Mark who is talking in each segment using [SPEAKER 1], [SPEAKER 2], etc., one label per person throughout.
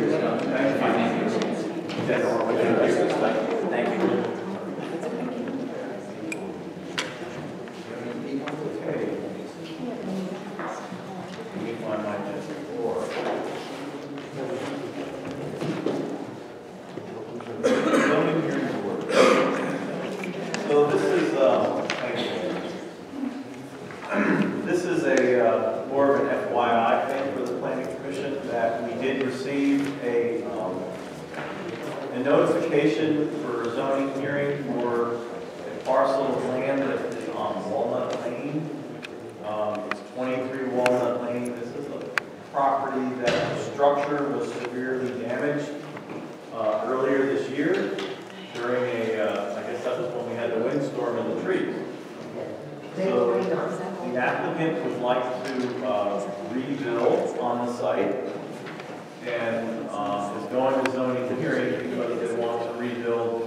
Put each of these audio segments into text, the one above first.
[SPEAKER 1] notification for a zoning hearing for a parcel of land that is on Walnut Lane. It's 23 Walnut Lane. This is a property that the structure was severely damaged earlier this year during a, I guess that was when we had the windstorm in the trees. So the applicant would like to rebuild on the site and is going to zoning hearing because they want to rebuild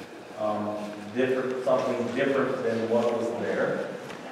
[SPEAKER 1] something different than what was there.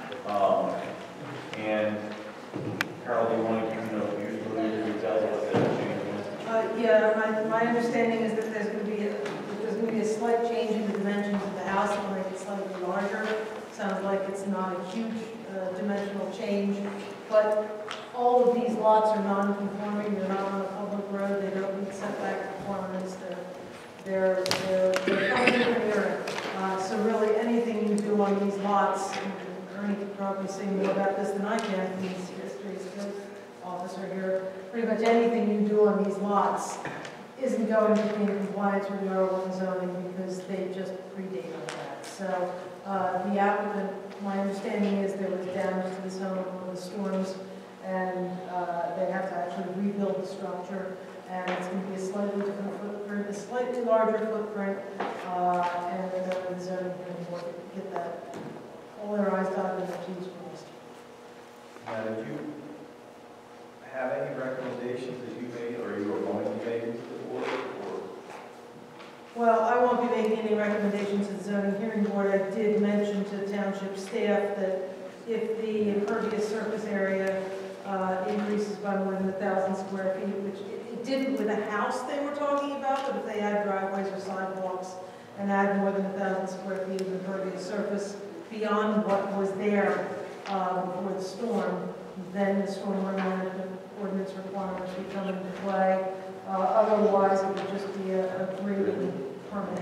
[SPEAKER 1] And Carol, do you want to usually details of what that change was?
[SPEAKER 2] Yeah, my understanding is that there's going to be a slight change in the dimensions of the house to make it slightly larger. Sounds like it's not a huge dimensional change, but all of these lots are non-conforming. They're not on a public road. They don't meet setback requirements. They're coming in here. So really, anything you do on these lots, and Ernie could probably say more about this than I can. He's history skills officer here. Pretty much anything you do on these lots isn't going to be in compliance with the R1 zoning because they just predate on that. So the applicant, my understanding is there was damage to this home from the storms, and they have to actually rebuild the structure, and it's going to be a slightly different footprint, a slightly larger footprint, and they're going to the zoning hearing board to get that all their I's dotted and their T's crossed.
[SPEAKER 1] Now, did you have any recommendations that you made, or you were going to make to the board?
[SPEAKER 2] Well, I won't be making any recommendations to the zoning hearing board. I did mention to Township staff that if the impervious surface area increases by more than 1,000 square feet, which it didn't with a house they were talking about, but if they add driveways or sidewalks and add more than 1,000 square feet of impervious surface beyond what was there before the storm, then the stormwater management ordinance requirements would come into play. Otherwise, it would just be a grading permit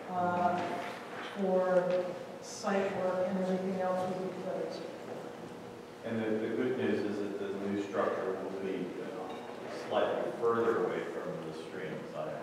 [SPEAKER 2] for site work, and everything else would be closed.
[SPEAKER 1] And the good news is that the new structure will be slightly further away from the stream side.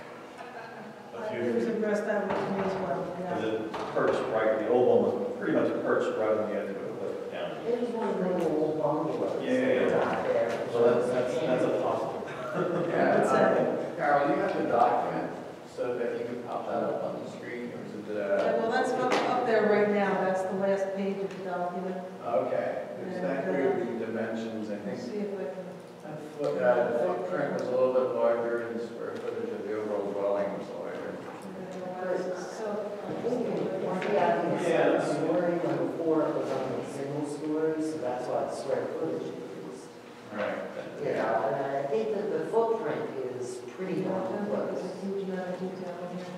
[SPEAKER 2] It was addressed that way to me as well.
[SPEAKER 1] Because it perched right, the old one was pretty much perched right on the edge of the cliff down.
[SPEAKER 3] It was one of the old bungalows.
[SPEAKER 1] Yeah. So that's a possible.
[SPEAKER 4] Carol, you have the document so that you can pop that up on the screen, or is it?
[SPEAKER 2] Well, that's up there right now. That's the last page of the document.
[SPEAKER 4] Okay. There's that group of dimensions, I think.
[SPEAKER 2] See if I can.
[SPEAKER 4] The footprint was a little bit larger, and the square footage of the overall dwelling was larger.
[SPEAKER 2] So,
[SPEAKER 3] I think the story when before it was only single story, so that's why the square footage increased.
[SPEAKER 1] Right.
[SPEAKER 3] You know, and I think that the footprint is pretty darn
[SPEAKER 2] there's
[SPEAKER 3] close.
[SPEAKER 2] a huge amount of detail in here.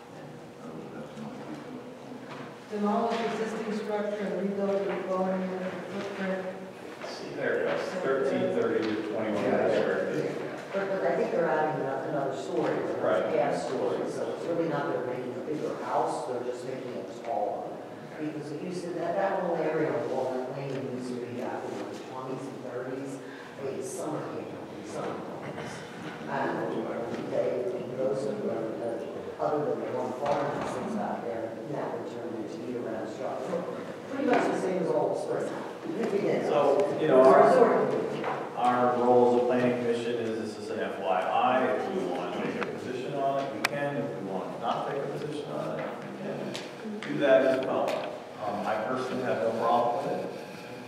[SPEAKER 2] Demolish existing structure and rebuild the dwelling unit footprint.
[SPEAKER 1] See, there it goes. 1330 to 2100 square feet.
[SPEAKER 3] But I think they're adding another story,
[SPEAKER 1] Right.
[SPEAKER 3] half story, so it's really not they're making a bigger house, they're just making it taller. Because it used to, that whole area of Walnut Lane used to be back in the 20s and 30s, a summer camp, summer homes. And those of them, other than the one farm that's out there, now they're turned into year-round structure. Pretty much the same as old spring.
[SPEAKER 1] So, you know, our role as a planning commission is this is an FYI. If we want to take a position on it, we can. If we want to not take a position on it, we can do that as well. I personally have no problem with it.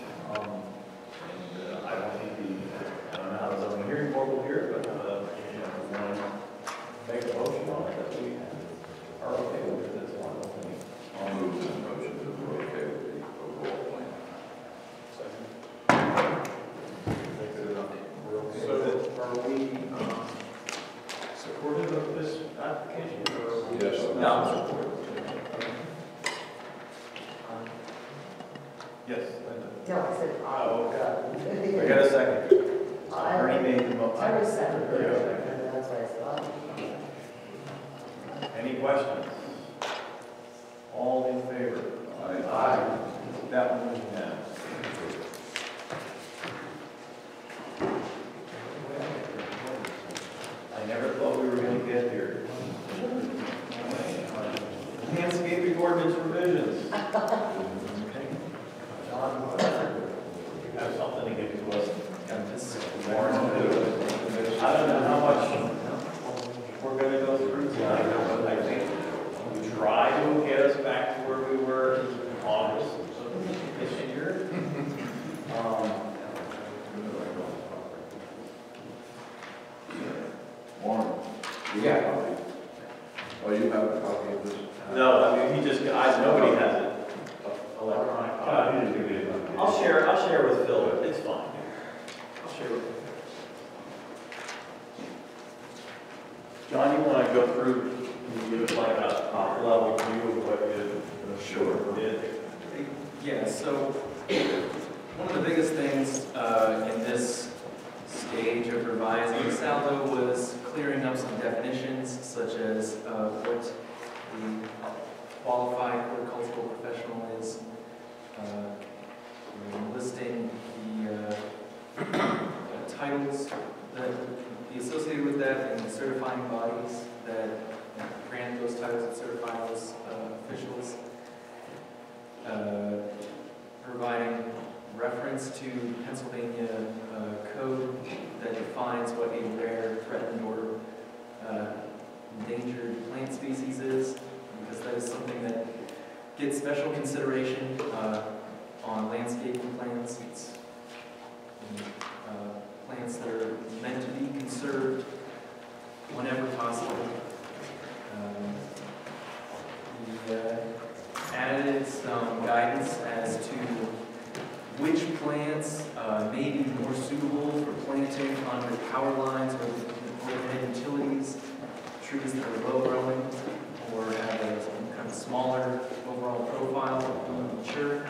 [SPEAKER 1] And I don't think I don't know how the zoning hearing board will hear it, but you know, if we want to make a motion on it, that we are okay with it. That's one thing.
[SPEAKER 5] I'll move this motion that we're okay with the overall plan.
[SPEAKER 1] Second.
[SPEAKER 4] So are we
[SPEAKER 1] No. Yes, Linda.
[SPEAKER 3] No, I said,
[SPEAKER 1] Oh,
[SPEAKER 3] okay.
[SPEAKER 1] I got a second. Bernie made the motion.
[SPEAKER 3] I was second.
[SPEAKER 1] Yeah.
[SPEAKER 3] And that's why I said,
[SPEAKER 1] Any questions? All in favor?
[SPEAKER 5] Aye.
[SPEAKER 1] That one was unanimous. I never thought we were going to get here. Landscaping ordinance revisions. John, you have something to give to us. I don't know how much we're going to go through tonight, but I think we try to get us back to where we were in August of this year.
[SPEAKER 5] Warren, you got a copy? Oh, you have a copy of this?
[SPEAKER 1] No, I mean, nobody has it. Electronic copy. I'll share with Phil, it's fine. I'll share with him. John, you want to go through, can you give us like a top level view of what you did?
[SPEAKER 6] Yeah, so one of the biggest things in this stage of revising the saldo was clearing up some definitions, such as what the qualified horticultural professional is, listing the titles that be associated with that and the certifying bodies that grant those titles and certify those officials. Providing reference to Pennsylvania code that defines what a rare, threatened, or endangered plant species is, because that is something that gets special consideration on landscaping plans. It's plants that are meant to be conserved whenever possible. We added some guidance as to which plants may be more suitable for planting under power lines or overhead utilities, trees that are low growing or have a kind of smaller overall profile when mature.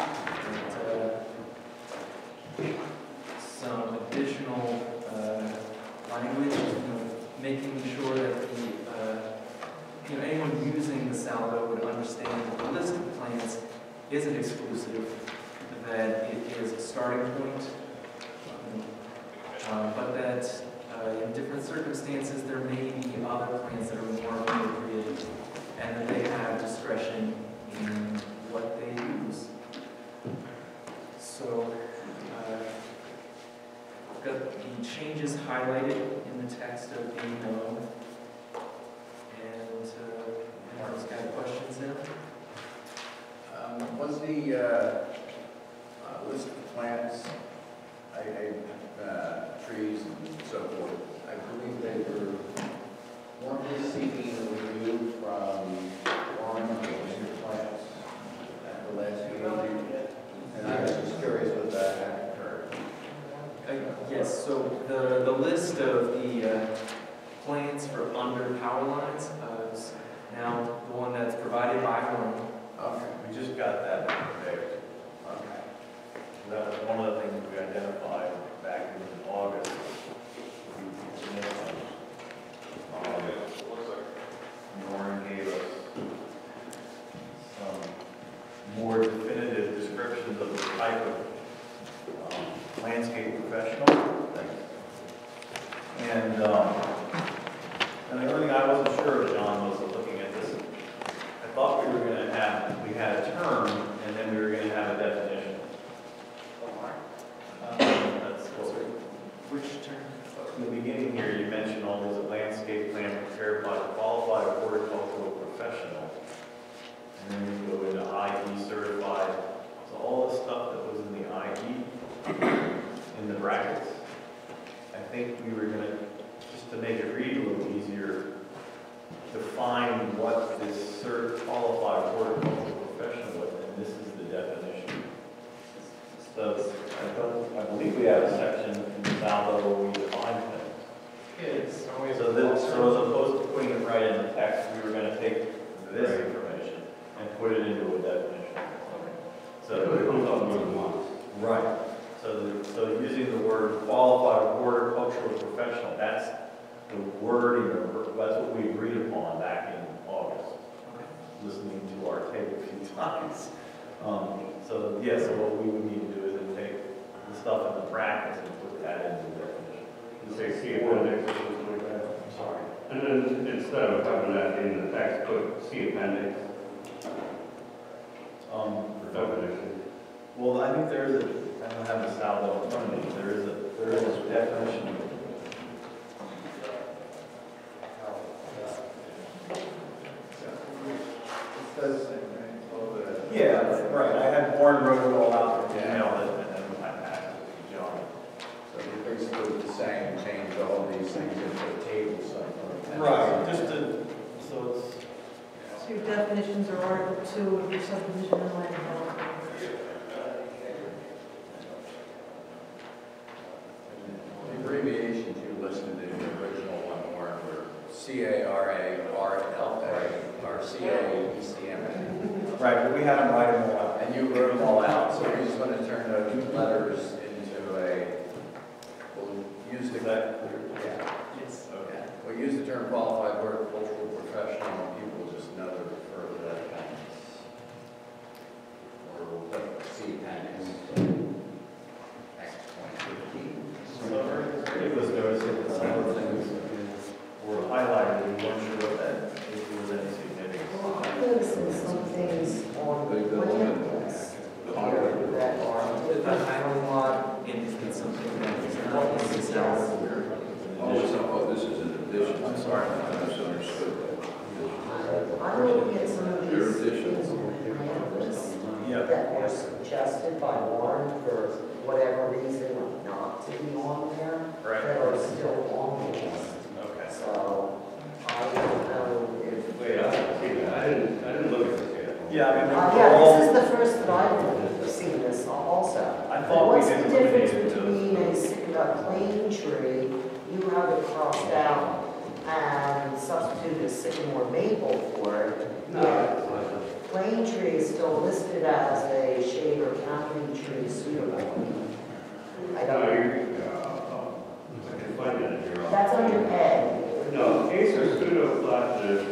[SPEAKER 6] Some additional language, making sure that anyone using the saldo would understand that the list of plants isn't exclusive, that it is a starting point, but that in different circumstances there may be other plants that are more appropriate, and that they have discretion in what they use. So I've got the changes highlighted in the text of the memo. And anyone's got questions in?
[SPEAKER 4] Was the list of plants, trees and so forth, I believe they weren't they seeking a review from Warren on the plants at the last meeting? And I was just curious what that had occurred.
[SPEAKER 6] Yes, so the list of the plans for under power lines is now the one that's provided by Warren.
[SPEAKER 4] Okay.
[SPEAKER 1] We just got that today.
[SPEAKER 4] Okay.
[SPEAKER 1] That was one of the things we identified back in August. Warren gave us some more definitive descriptions of the type of landscape professional. And the only thing I wasn't sure of, John, was looking at this. I thought we had a term, and then we were going to have a definition. That's what
[SPEAKER 6] Which term?
[SPEAKER 1] in the beginning here, you mentioned all these landscape plan prepared by a qualified horticultural professional. And then you go into IE certified. So all the stuff that was in the IE, in the brackets, I think we were going to, just to make it read a little easier, define what this qualified horticultural professional was, and this is the definition. So I believe we have a section in the saldo where we define things.
[SPEAKER 6] Yes.
[SPEAKER 1] So as opposed to putting it right in the text, we were going to take this information and put it into a definition.
[SPEAKER 7] So it comes up more than once.
[SPEAKER 1] Right. So using the word qualified horticultural professional, that's the wording, that's what we agreed upon back in August, listening to our tape a few times. So what we would need to do is then take the stuff in the brackets and put that into the definition.
[SPEAKER 7] You say see appendix or something like that.
[SPEAKER 1] I'm sorry.
[SPEAKER 7] And then instead of having that in the text, put see appendix for definition.
[SPEAKER 1] Well, I think there is I don't have the salvo in front of me, there is a definition. Yeah, right, I had Warren wrote it all out and emailed it, and then I passed it to John.
[SPEAKER 4] So you're basically saying change all these things into a table somewhere.
[SPEAKER 1] Right, just to, so it's,
[SPEAKER 2] So your definitions are Article 2 of your subdivision and land development.
[SPEAKER 4] The abbreviations you listed in the original one were CARA, RLA, or CAECMA.
[SPEAKER 1] right, but we had them write them all out.
[SPEAKER 4] And you wrote them all out, so we're just going to turn those letters into we'll use the,
[SPEAKER 6] Yes.
[SPEAKER 4] okay. We'll use the term qualified horticultural professional, and people will just know to refer to that appendix. Or we'll put C appendix. Next point.
[SPEAKER 1] So it was noticing that some of the things were highlighted, we weren't sure what that, if there was any significance.
[SPEAKER 3] I'm noticing some things on the plans here that are different from what.
[SPEAKER 6] And is it something that is not necessary?
[SPEAKER 5] This is an addition.
[SPEAKER 1] I'm sorry.
[SPEAKER 5] I misunderstood
[SPEAKER 3] I'm looking at some of
[SPEAKER 5] Your
[SPEAKER 3] these
[SPEAKER 5] addition.
[SPEAKER 3] things on the plans
[SPEAKER 1] Yeah.
[SPEAKER 3] that were suggested by Warren for whatever reason not to be on there,
[SPEAKER 1] Right.
[SPEAKER 3] that are still on the list.
[SPEAKER 1] Okay.
[SPEAKER 3] So I don't know if.
[SPEAKER 7] Wait, I didn't see that. I didn't look at this yet.
[SPEAKER 1] Yeah, I mean,
[SPEAKER 3] Yeah,
[SPEAKER 1] all,
[SPEAKER 3] this is the first that I've seen this also.
[SPEAKER 1] I thought we
[SPEAKER 3] What's the
[SPEAKER 1] had
[SPEAKER 3] difference
[SPEAKER 1] eliminated those.
[SPEAKER 3] between a plane tree, you have it crossed out, and substitute a sycamore maple for it?
[SPEAKER 7] No,
[SPEAKER 3] Yeah.
[SPEAKER 7] it's not.
[SPEAKER 3] Plane tree is still listed as a shade or canopy tree suitable. I
[SPEAKER 7] No,
[SPEAKER 3] don't,
[SPEAKER 7] I can find that in here.
[SPEAKER 3] that's under A.
[SPEAKER 7] No, Acer pseudoplatinus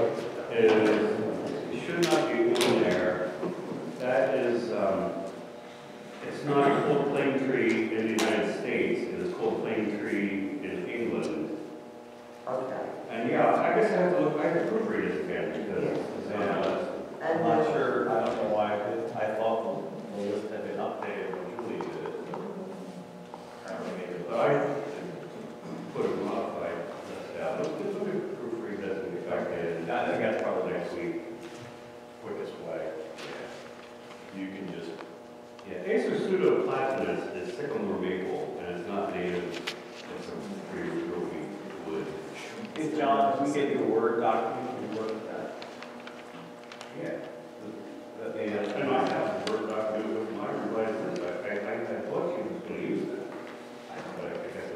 [SPEAKER 7] should not be in there. That is, it's not called plane tree in the United States, it is called plane tree in England.
[SPEAKER 3] Okay.
[SPEAKER 7] And yeah, I guess I have to look, I have to proofread it again because it's on the list.
[SPEAKER 3] And
[SPEAKER 1] I'm not
[SPEAKER 3] then-
[SPEAKER 1] sure, I don't know why, I thought the list had been updated when Julie did it. Apparently maybe.
[SPEAKER 7] But I put a modified list out. Let's proofread this in the fact that
[SPEAKER 1] I think that's probably
[SPEAKER 7] next week.
[SPEAKER 1] quickest way. You can just,
[SPEAKER 7] Yeah, Acer pseudoplatinus is sycamore maple, and it's not native. It's a pretty growing wood.
[SPEAKER 1] hey, John, if we get you a Word document, can you work with that?
[SPEAKER 7] Yeah.
[SPEAKER 1] That they,
[SPEAKER 7] And I have a Word document with my revised list. I thought she was going to use that, but I guess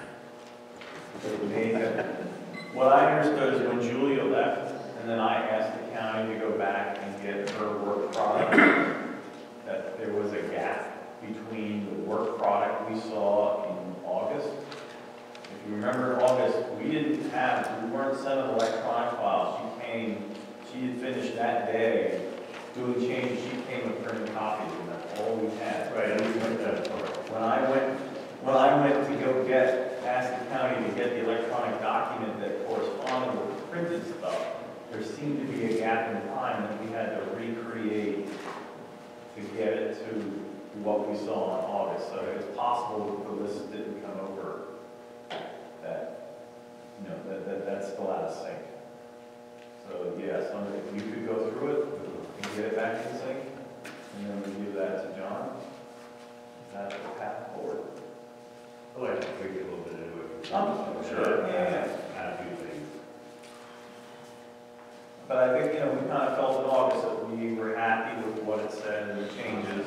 [SPEAKER 7] not.
[SPEAKER 1] What I understood is when Julia left, and then I asked the county to go back and get her work product, that there was a gap between the work product we saw in August. If you remember in August, we weren't sent an electronic file. She had finished that day doing changes. She came with printed copies, and that's all we had.
[SPEAKER 7] Right, and we went that far.
[SPEAKER 1] When I went to go ask the county to get the electronic document that corresponded with the printed stuff, there seemed to be a gap in time that we had to recreate to get it to what we saw in August. So it's possible that the list didn't come over, that's still out of sync. So yes, if you could go through it and get it back in sync, and then we give that to John, that's the path forward.
[SPEAKER 7] I like to tweak it a little bit anyway.
[SPEAKER 1] Sure, yeah.
[SPEAKER 7] Add a few things.
[SPEAKER 1] But I think, we kind of felt in August that we were happy with what it said and the changes.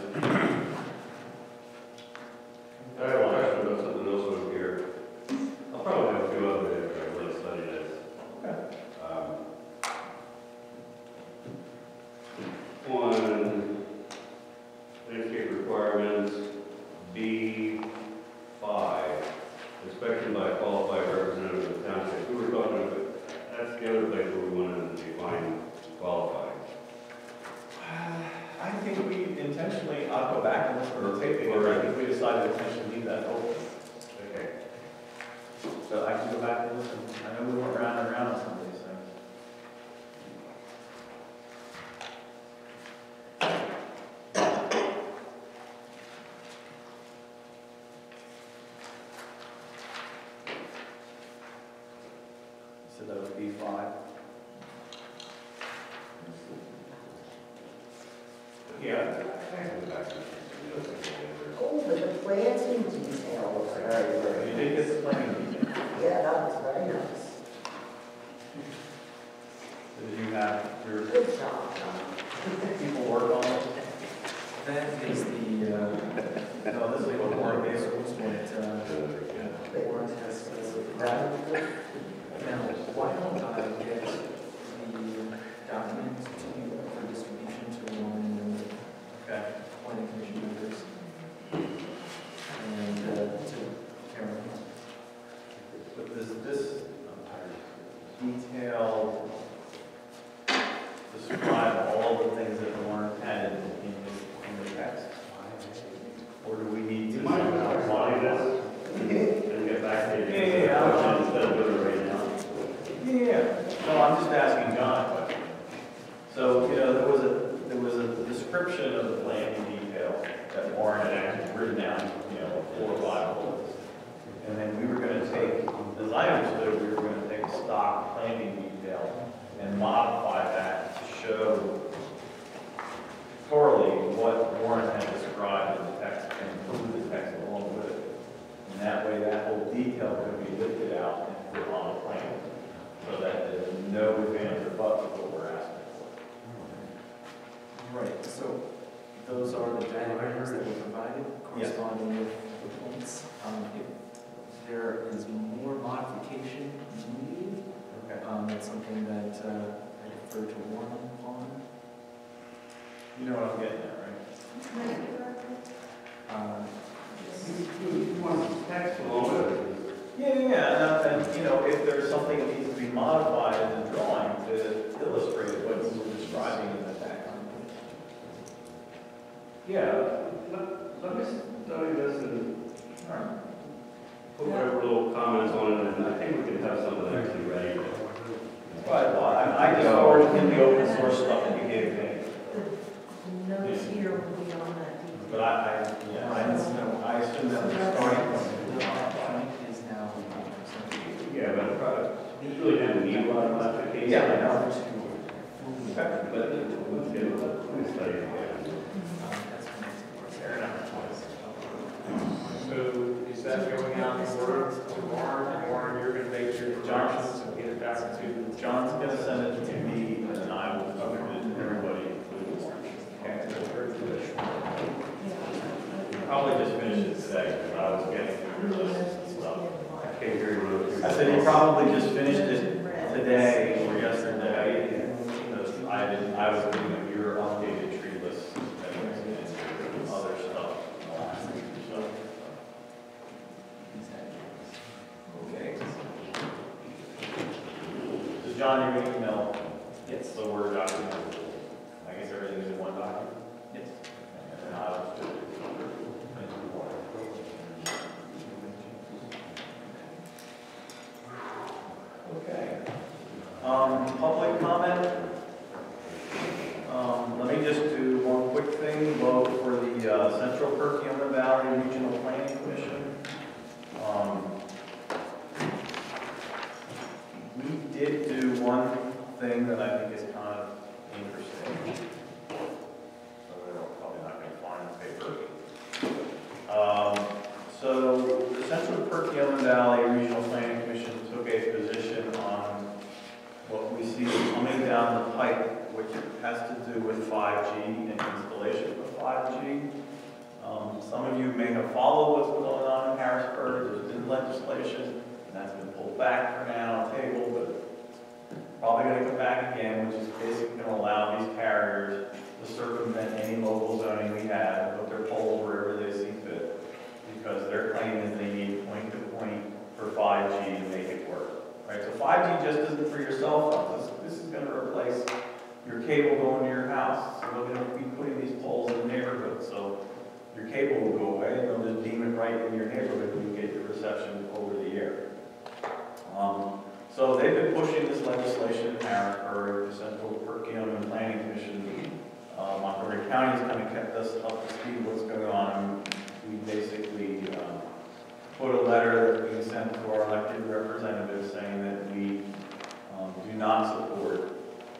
[SPEAKER 7] I have a question about something else over here. I'll probably have a few other after I really study this.
[SPEAKER 1] Okay. have to go back and listen. I know we went round and round on some of these things. So that would be 5.
[SPEAKER 7] Yeah.
[SPEAKER 3] Oh, but the planting details are very,
[SPEAKER 1] You
[SPEAKER 3] very
[SPEAKER 1] did get
[SPEAKER 3] nice.
[SPEAKER 1] the planning detail.
[SPEAKER 3] Yeah, that was very nice.
[SPEAKER 1] Did you have your
[SPEAKER 3] Good job, John.
[SPEAKER 1] people work on it?
[SPEAKER 6] That is the,
[SPEAKER 1] No, this is what Warren gave us.
[SPEAKER 6] Warren has, now, why don't I get the document to you for distribution to Warren and
[SPEAKER 1] Okay.
[SPEAKER 6] planning commission members? And to Karen.
[SPEAKER 1] But this detail describe all the things that weren't added in the text? Or do we need to?
[SPEAKER 7] You might want to apply this and get back to you.
[SPEAKER 1] Yeah.
[SPEAKER 7] Instead of doing it right now.
[SPEAKER 1] Yeah. No, I'm just asking John a question. So, there was a description of the planning detail that Warren had actually written down, 4 or 5 bullets. And then we were gonna take, as I understood, we were gonna take stock planning detail and modify that to show thoroughly what Warren had described in the text and include the text along with it. And that way, that whole detail could be lifted out and put on a plan, so that there's no ifs or buts of what we're asking for.
[SPEAKER 6] Right, so those are the diagrams that were provided
[SPEAKER 1] Yes.
[SPEAKER 6] corresponding with the points. If there is more modification needed,
[SPEAKER 1] Okay.
[SPEAKER 6] that's something that I defer to Warren on.
[SPEAKER 1] You know what I'm getting at, right?
[SPEAKER 7] You want some text along with it?
[SPEAKER 1] Yeah, and if there's something that needs to be modified in the drawing to illustrate what you were describing in the text.
[SPEAKER 7] Yeah, let me study this and
[SPEAKER 1] All right.
[SPEAKER 7] put whatever little comments on it, and I think we can have some of that actually ready.
[SPEAKER 1] But I just forwarded him the open source stuff that you gave me.
[SPEAKER 2] The notes here will be on that detail.
[SPEAKER 1] But I assume that was the starting point.
[SPEAKER 6] The point is now.
[SPEAKER 7] Yeah, but you really didn't need a lot of modification.
[SPEAKER 1] Yeah, I know.
[SPEAKER 7] But let's get it, let me study it.
[SPEAKER 1] Fair enough.
[SPEAKER 8] So is that going out in order to Warren, and Warren, you're going to make your corrections and get it back to
[SPEAKER 1] John's gonna send it to me, and then I will distribute it to everybody, including Warren. Probably just finish it today, because I was getting through this stuff.
[SPEAKER 7] Okay, very good.
[SPEAKER 1] I said he probably just finished it today or yesterday, because I was looking at your updated tree list and other stuff. Okay. So John, you're gonna email
[SPEAKER 6] Yes.
[SPEAKER 1] the Word document. I guess everything's in one document?
[SPEAKER 6] Yes.
[SPEAKER 1] And then I'll just do it. Okay. Public comment. Let me just do one quick thing, vote for the Central Perkiomen Valley Regional Planning Commission. We did do one thing that I think is kind of interesting. So we're probably not going to find the paper. So the Central Perkiomen Valley Regional Planning Commission took a position on what we see coming down the pipe, which has to do with 5G and installation of 5G. Some of you may have followed what's going on in Harrisburg. There's been legislation, and that's been pulled back for now on the table, but probably going to come back again, which is basically going to allow these carriers to circumvent any local zoning we have and put their poles wherever they see fit, because their claim is they need point-to-point for 5G to make it work. Right? So 5G just isn't for your cell phones. This is going to replace your cable going to your house. So we're going to be putting these poles in the neighborhood. So your cable will go away, and they'll just beam it right in your neighborhood, and you get your reception over the air. So they've been pushing this legislation in Harrisburg, the Central Perkiomen and Planning Commission. Montgomery County's kind of kept us up to speed with what's going on. We basically put a letter that's being sent to our elected representatives saying that we do not support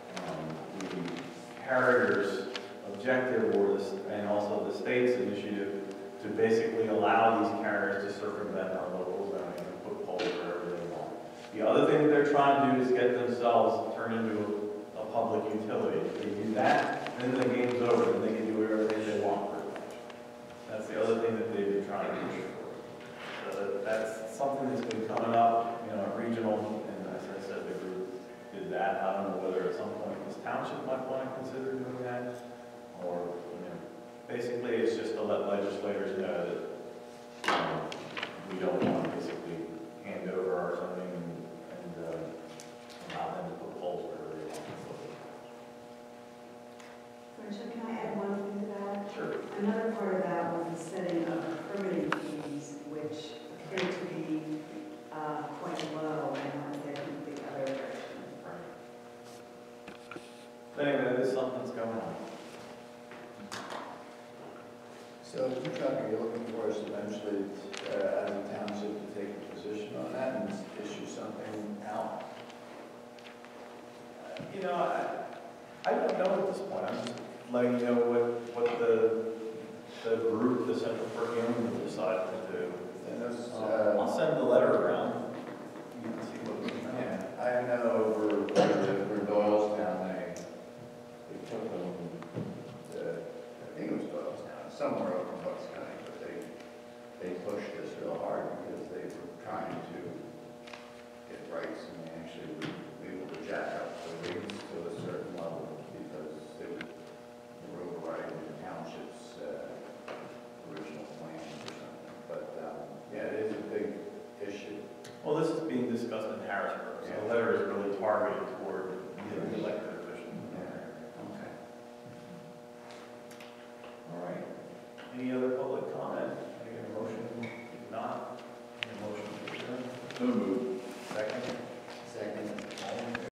[SPEAKER 1] the carrier's objective or this, and also the state's initiative to basically allow these carriers to circumvent our local zoning and put poles wherever they want. The other thing that they're trying to do is get themselves turned into a public utility. If they do that, then the game's over, and they can do whatever they want pretty much. That's the other thing that they've been trying to push for. So that's something that's been coming up, you know, at regional, and as I said, the group did that. I don't know whether at some point this township might want to consider doing that, or, you know, basically it's just to let legislators know that we don't want to basically hand over our zoning and allow them to put poles wherever they want.
[SPEAKER 9] Commissioner, can I add one thing to that?
[SPEAKER 1] Sure.
[SPEAKER 9] Another part of that was the setting of permitting fees, which appear to be quite low, and I think the other direction.
[SPEAKER 1] But anyway, there's something's going on.
[SPEAKER 4] So you're looking for us eventually, as a township, to take a position on that and issue something out?
[SPEAKER 1] You know, I don't know at this point. I'm just letting you know what the group, the Central Perkiomen, will decide to do.
[SPEAKER 4] And those,
[SPEAKER 1] I'll send the letter around.